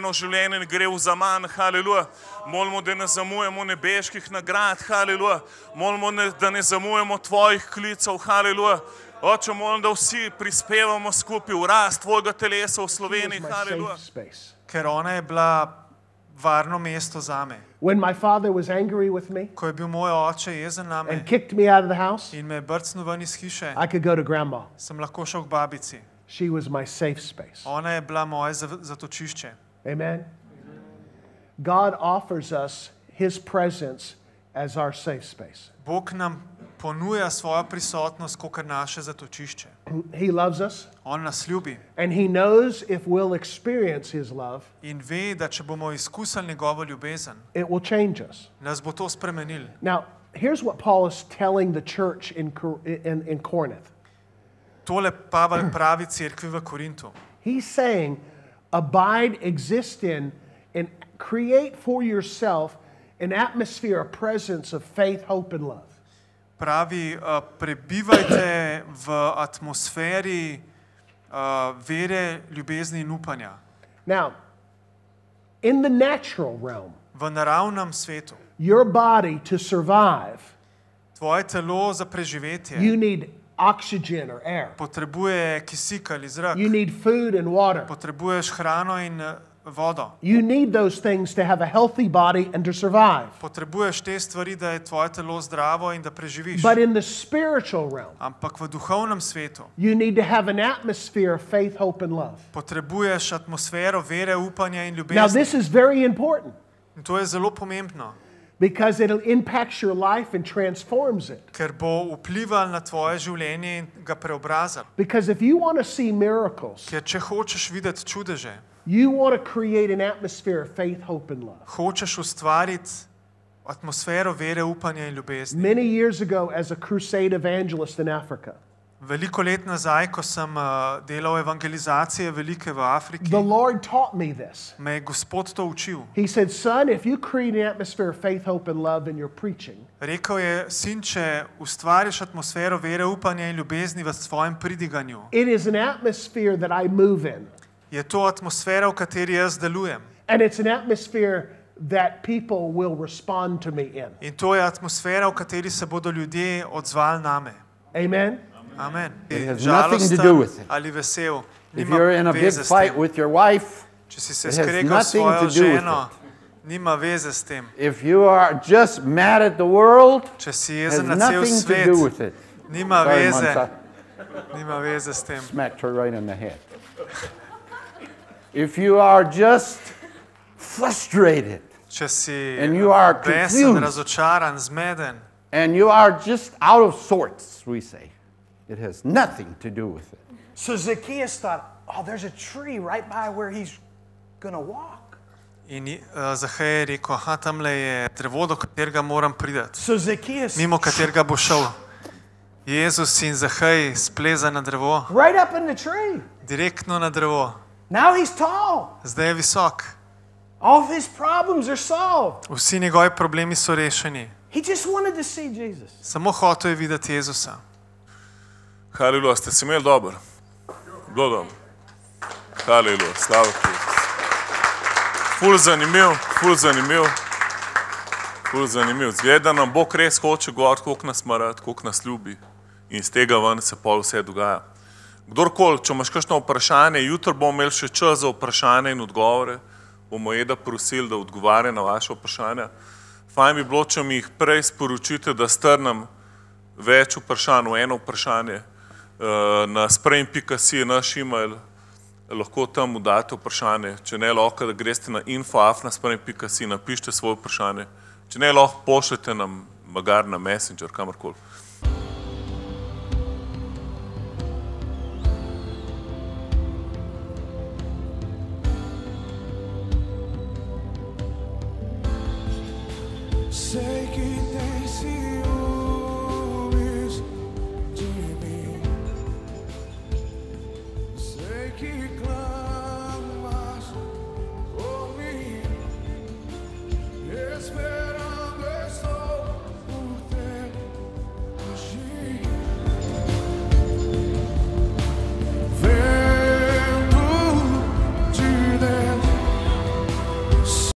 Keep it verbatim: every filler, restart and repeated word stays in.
življenje, življenje ne gre v zaman, haleluja. Molimo, da ne zamujemo nebeških nagrad, haleluja. Molimo, da ne zamujemo tvojih klicev, haleluja. Oče, molim, da vsi prispevamo skupaj v rast tvojega telesa v Sloveniji, haleluja. Ker ona je bila varno mesto zame. When my father was angry with me Ko je bil moj oče jezen name and kicked me out of the house, in me brcnil ven iz hiše, I could go to grandma. sem lahko šel k babici. She was my safe space. Ona je bila moje zatočišče. Amen. God offers us his presence as our safe space. Bog nam ponuja svojo prisotnost kot naše zatočišče. He loves us. On nas ljubi. And he knows if we'll experience his love, in ve, da če bomo izkusili njegovo ljubezen, it will change us. Nas bo to spremenil. Now, here's what Paul is telling the church in, in, in Corinth. Tole Pavel pravi cerkvi v Korintu. He's saying, abide, exist in, and create for yourself an atmosphere, a presence of faith, hope, and love. Pravi, uh, prebivajte v atmosferi uh, vere, ljubezni in upanja. Now, in the natural realm, v naravnem svetu, your body to survive, tvoje telo za preživetje, you need oxygen or air. Potrebuje kisik ali zrak. You need food and water. Potrebuješ hrano in vodo. You need those things to have a healthy body and to survive. Potrebuješ te stvari, da je tvoje telo zdravo in da preživiš. But in the spiritual realm, ampak v duhovnem svetu, you need to have an atmosphere of faith, hope, and love. Potrebuješ atmosfero vere, upanja in ljubezni. Now this is very important. In to je zelo pomembno. Because it impacts your life and transforms it. Ker bo vplival na tvoje življenje in ga preobrazil. Because if you want to see miracles, ker če hočeš videti čudeže, you want to create an atmosphere of faith, hope, and love. Hočeš ustvariti atmosfero vere, upanja in ljubezni. Many years ago, as a crusade evangelist in Africa, veliko let nazaj, ko sem uh, delal evangelizacije velike v Afriki, the Lord taught me this. Me je Gospod to učil. He said, "Son, if you create an atmosphere of faith, hope, and love in your preaching, rekel je, sin, če ustvariš atmosfero vere, upanja in ljubezni v svojem pridiganju, it is an atmosphere that I move in. Je to atmosfera, v kateri jaz delujem. And it's an atmosphere that people will respond to me in." In to je atmosfera, v kateri se bodo ljudje odzvali name. Amen. Amen. It has nothing to do with it. Ali vesel, if you're in a big fight with your wife, če si se it has skregal s nothing svojo to do with ženo, it. nima veze s tem. If you are just mad at the world, če si it has jezen na cel nothing to svet, do with it. nima Sorry, veze, Monsa. nima veze s tem. Smacked her right in the head. If you are just frustrated, če si and you are besen, confused, razočaran, zmeden, and you are just out of sorts, we say, it has nothing to do with it. So Zacchaeus thought, oh, there's a tree right by where he's going to walk. in uh, Zahej je rekel, aha, tamle je drevo, do katerega moram priti, So Zacchaeus, mimo katerega bo šel. Jezus in Zahej spleza na drevo, right up in the tree. direktno na drevo. Now he's tall. Zdaj je visok. All of his problems are solved. Vsi njegovi problemi so rešeni. He just wanted to see Jesus. Samo hotel je videti Jezusa. Haleluja, ste se imeli dobro? Bilo dobro. Haleluja, slava Kristu. Ful zanimiv, ful zanimiv, ful zanimiv. Zgleda nam Bog res hoče govoriti, koliko nas ima rad, koliko nas ljubi. In iz tega ven se pol vse dogaja. Kdorkoli, če imaš kakšno vprašanje, jutro bomo imeli še čas za vprašanje in odgovore, bomo Eda prosili, da odgovarja na vaše vprašanja. Fajn bi bilo, če mi jih prej sporočite, da strnem več vprašanj v eno vprašanje. Na sprejm pika si je naš email, lahko tam date vprašanje. Če ne, lahko, da greste na info afna sprejm pika si, napišite svoje vprašanje. Če ne, lahko pošljete nam magar na Messenger, kamorkoli. Taking